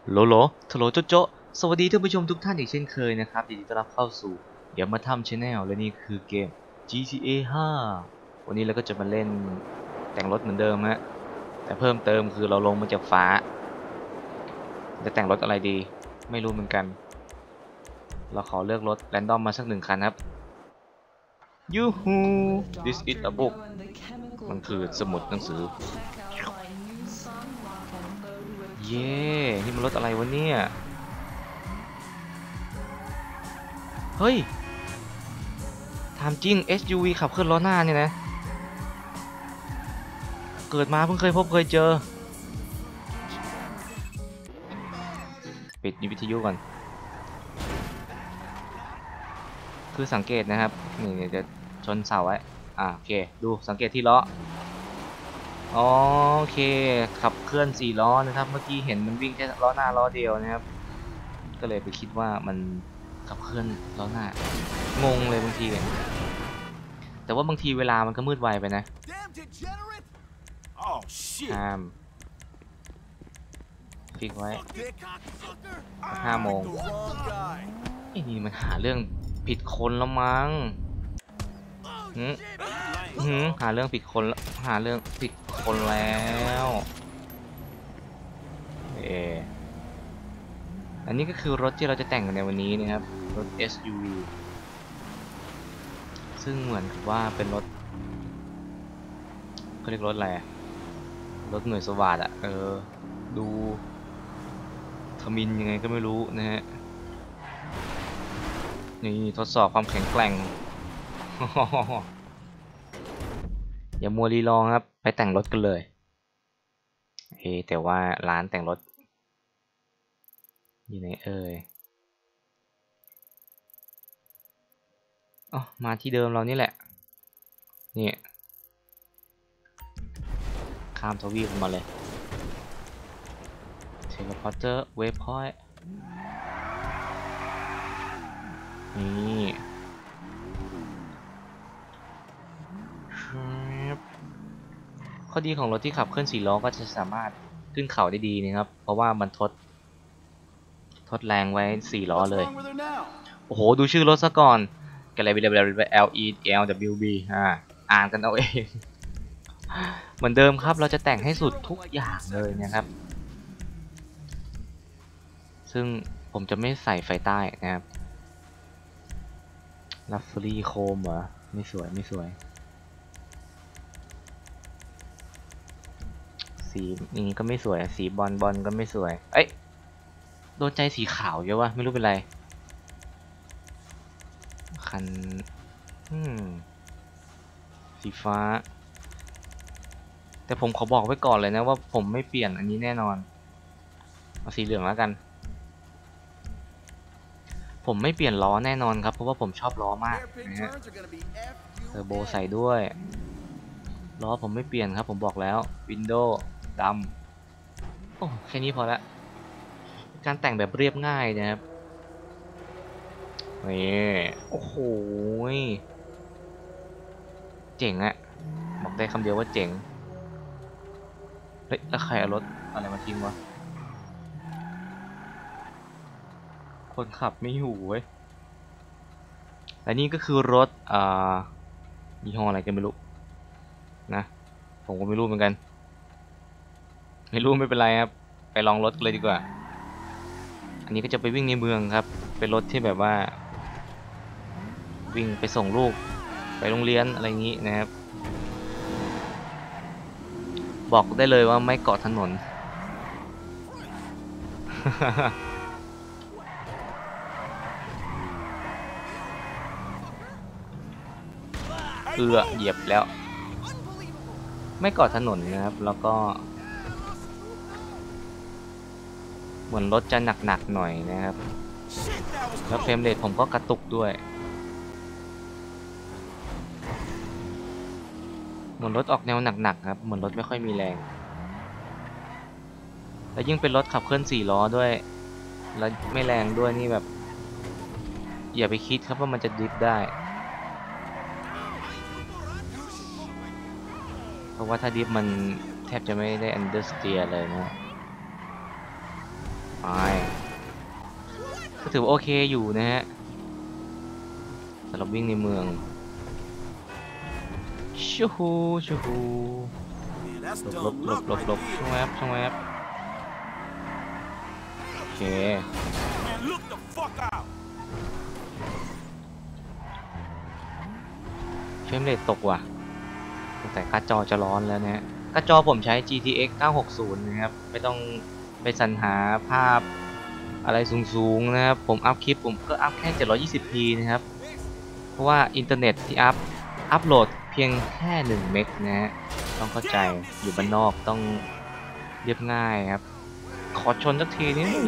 โลโลทโลโจโจสวัสดีท่านผู้ชมทุกท่านอีกเช่นเคยนะครับยินดีต้อนรับเข้าสู่เดี๋ยวมาทำชาแนลและนี่คือเกม GTA 5วันนี้เราก็จะมาเล่นแต่งรถเหมือนเดิมฮะแต่เพิ่มเติมคือเราลงมาจากฟ้าจะแต่งรถอะไรดีไม่รู้เหมือนกันเราขอเลือกรถแรนดอมมาสักหนึ่งคันครับยูฮู this is a book มันคือสมุดหนังสือเย้นี่มันรถอะไรวะเนี่ยเฮ้ยถามจริง SUV ขับเคลื่อนล้อหน้าเนี่ยนะเกิดมาเพิ่งเคยพบเคยเจอปิดวิทยุก่อนคือสังเกตนะครับนี่จะชนเสาไว้โอเคดูสังเกตที่ล้อโอเคขับเคลื่อน4ล้อนะครับเมื่อกี้เห็นมันวิ่งแค่ล้อหน้าล้อเดียวนะครับก็เลยไปคิดว่ามันขับเคลื่อนล้อหน้างงเลยบางทีแต่ว่าบางทีเวลามันก็มืดไวไปนะห้ามฟิกไว้5 โมงไอ้นี่มันหาเรื่องผิดคนแล้วมั้งหาเรื่องผิดคนแล้วอันนี้ก็คือรถที่เราจะแต่งกันในวันนี้นะครับรถ SUV ซึ่งเหมือนกับว่าเป็นรถเขาเรียกรถอะไรรถหน่วยสวัสดิ์ดูทมินยังไงก็ไม่รู้นะฮะนี่ทดสอบความแข็งแกร่ง อย่ามัวรีรอครับไปแต่งรถกันเลยแต่ว่าร้านแต่งรถอยู่ไหนมาที่เดิมเรานี่แหละนี่ข้ามทวีปมาเลยเทเลพอร์เตอร์เวฟพอยต์นี่ข้อดีของรถที่ขับเคลื่อน4 ล้อก็จะสามารถขึ้นเขาได้ดีนะครับเพราะว่ามันทดแรงไว้4 ล้อเลยโอ้โหดูชื่อรถซะก่อนกันเลย LELWB อ่านกันเอาเองเหมือนเดิมครับเราจะแต่งให้สุดทุกอย่างเลยนะครับซึ่งผมจะไม่ใส่ไฟใต้นะครับลัฟเฟอรี่โคมเหรอไม่สวยสีนี้ก็ไม่สวยสีบอลก็ไม่สวยโดนใจสีขาวเยอะวะไม่รู้เป็นไรคันสีฟ้าแต่ผมขอบอกไว้ก่อนเลยนะว่าผมไม่เปลี่ยนอันนี้แน่นอนเอาสีเหลืองแล้วกันผมไม่เปลี่ยนล้อแน่นอนครับเพราะว่าผมชอบล้อมากนะฮะเทอร์โบใส่ด้วยล้อผมไม่เปลี่ยนครับผมบอกแล้ววินโดว์ดำโอ้แค่นี้พอละการแต่งแบบเรียบง่ายนะครับนี่โอ้โหเจ๋งอะบอกได้คำเดียวว่าเจ๋งเฮ้ยแล้วใครเอารถอะไรมาทิ้งวะคนขับไม่อยู่เว้ยและนี่ก็คือรถยี่ห้ออะไรกันไม่รู้นะผมก็ไม่รู้เหมือนกันไม่รู้ไม่เป็นไรครับไปลองรถเลยดีกว่าอันนี้ก็จะไปวิ่งในเมืองครับเป็นรถที่แบบว่าวิ่งไปส่งลูกไปโรงเรียนอะไรอย่างนี้นะครับบอกได้เลยว่าไม่เกาะถนน เหยียบแล้วไม่เกาะถนนนะครับแล้วก็เหมือนรถจะหนักๆหน่อยนะครับแล้วเฟรมเรทผมก็กระตุกด้วยเหมือนรถออกแนวหนักๆครับเหมือนรถไม่ค่อยมีแรงแล้วยิ่งเป็นรถขับเคลื่อน4 ล้อด้วยแล้วไม่แรงด้วยนี่แบบอย่าไปคิดครับว่ามันจะดริฟต์ได้เพราะว่าถ้าดริฟต์มันแทบจะไม่ได้อันเดอร์สเตียร์เลยนะไปก็ถือว่าโอเคอยู่นะฮะสำหรับวิ่งในเมืองชูฮูชูฮูหลบช่องแอปโอเคเฟรมเรทตกว่ะแต่การ์ดจอจะร้อนแล้วเนี่ยการ์ดจอผมใช้ GTX 960 นะครับไม่ต้องไปสรรหาภาพอะไรสูงๆนะครับผมอัพคลิปผมก็อัพแค่ 720p นะครับเพราะว่าอินเทอร์เน็ตที่อัพโหลดเพียงแค่1 เมกนะฮะต้องเข้าใจอยู่บ้านนอกต้องเรียบง่ายครับขอชนสักทีนี้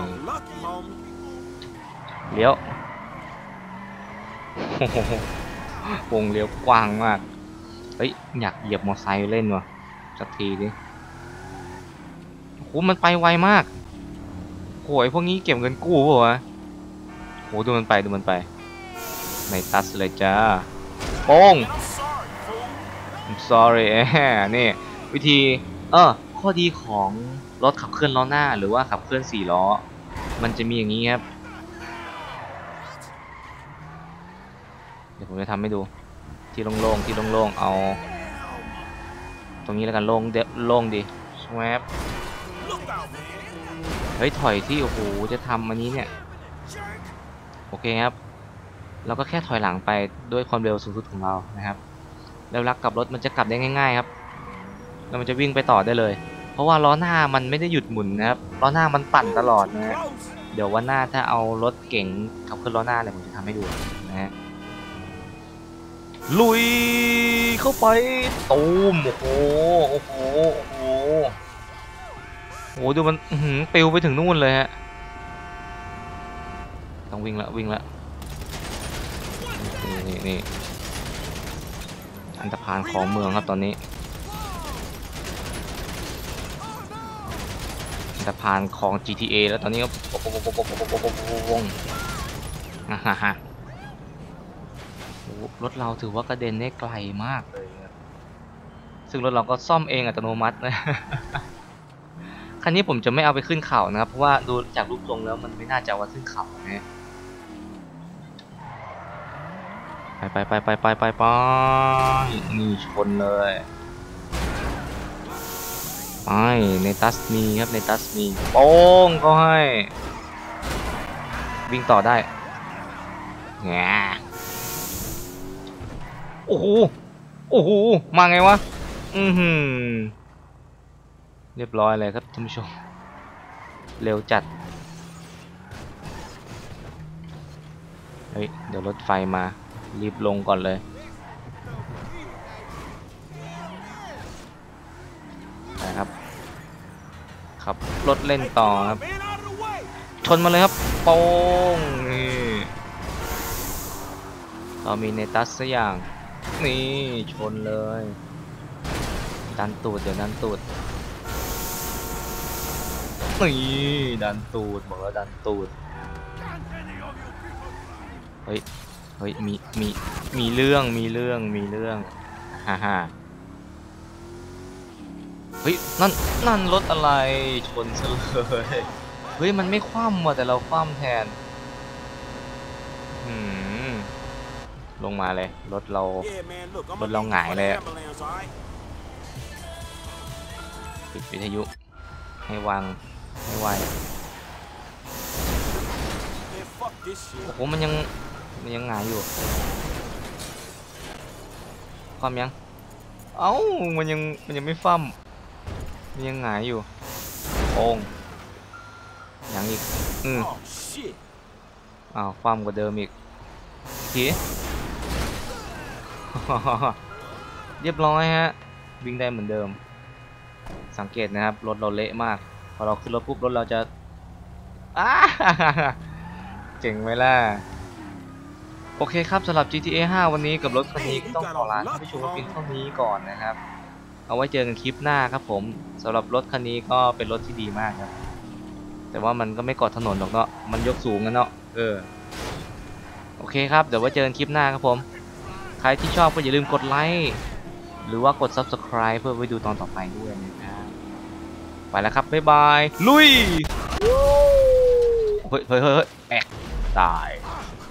เลี้ยววงเลี้ยวกว้างมากเฮ้ยอยากเหยียบมอไซค์เล่นว่ะสักทีดิโหมันไปไวมากโหยพวกนี้เก็บเงินกู้ป่ะวะโหดูมันไปในตัสเลยจ้าโป้ง I'm sorry นี่วิธีข้อดีของรถขับเคลื่อนล้อหน้าหรือว่าขับเคลื่อน4 ล้อมันจะมีอย่างนี้ครับเดี๋ยวผมจะทำให้ดูที่โล่งๆเอาตรงนี้แล้วกันโล่งดีสวปเฮ้ยถอยที่โอ้โหจะทำอันนี้เนี่ยโอเคครับเราก็แค่ถอยหลังไปด้วยความเร็วสูงสุดของเรานะครับแล้วลักกลับรถมันจะกลับได้ง่ายๆครับแล้วมันจะวิ่งไปต่อได้เลยเพราะว่าล้อหน้ามันไม่ได้หยุดหมุนนะครับล้อหน้ามันปั่นตลอดนะฮะเดี๋ยววันหน้าถ้าเอารถเก๋งขับขึ้นล้อหน้าเลยผมจะทำให้ดูนะฮะลุยเข้าไปตูมโอ้โหดูมันปิวไปถึงนู่นเลยฮะต้องวิ่งละนี่อันตรพานของเมืองครับตอนนี้อันตรพานของ GTA แล้วตอนนี้ก็วงรถเราถือว่ากระเด็นได้ไกลมากเลยซึ่งรถเราก็ซ่อมเองอัตโนมัตินะคันนี้ผมจะไม่เอาไปขึ้นเขานะครับเพราะว่าดูจากรูปทรงแล้วมันไม่น่าจะเอาขึ้นเขานะไปนี่ชนเลยไปในตัสมีครับในตัสมีโป้งก็ให้วิ่งต่อได้แง่โอ้โหมาไงวะเรียบร้อยเลยครับท่านผู้ชมเร็วจัดเฮ้ยเดี๋ยวรถไฟมารีบลงก่อนเลยนะครับขับรถเล่นต่อครับชนมาเลยครับโป้งนี่เรามีเนตัสสักอย่างนี่ชนเลยดันตูดเดี๋ยวดันตูดนี่ดันตูดบอกว่าดันตูดเฮ้ยมีเรื่องฮ่าเฮ้ยนั่นรถอะไรชนซะเลยเฮ้ยมันไม่คว่ำว่ะแต่เราคว่ำแทนลงมาเลยรถเราหงายเลยปิดวิทยุให้วางให้ไวโอ้โหมันยังหงายอยู่ความยังเอ้ามันยังไม่ฟั่มมันยังหงายอยู่โอ่งยังอีกอ้าวฟั่มกว่าเดิมอีกทีเรียบร้อยฮะวิ่งได้เหมือนเดิมสังเกตนะครับรถเราเละมากพอเราขึ้นรถปุ๊บรถเราจะเจ๋งไหมล่ะโอเคครับสำหรับ GTA 5 วันนี้กับรถคันนี้ก็ต้องขอลาท่านผู้ชมเพียงเท่านี้ก่อนนะครับเอาไว้เจอกันคลิปหน้าครับผมสำหรับรถคันนี้ก็เป็นรถที่ดีมากครับแต่ว่ามันก็ไม่เกาะถนนหรอกเนาะมันยกสูงกันเนาะโอเคครับเดี๋ยวไว้เจอกันคลิปหน้าครับผมใครที่ชอบก็อย่าลืมกดไลค์หรือว่ากด Subscribe เพื่อไปดูตอนต่อไปด้วยนะครับไปแล้วครับบ๊ายบายลุยเฮ้ยแอกตาย